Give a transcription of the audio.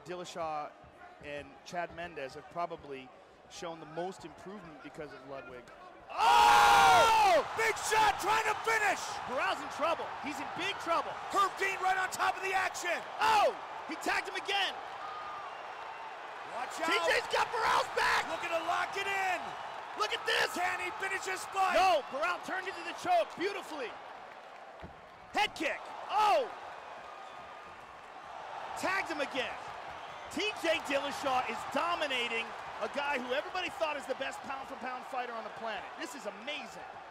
Dillashaw and Chad Mendes have probably shown the most improvement because of Ludwig. Oh! Big shot, trying to finish! Burrell's in trouble. He's in big trouble. Herb Dean right on top of the action. Oh! He tagged him again. Watch out. TJ's got Burrell's back! Looking to lock it in. Look at this! Can he finish his fight? No, Burrell turned into the choke beautifully. Head kick. Oh! Tagged him again. TJ Dillashaw is dominating a guy who everybody thought is the best pound-for-pound fighter on the planet. This is amazing.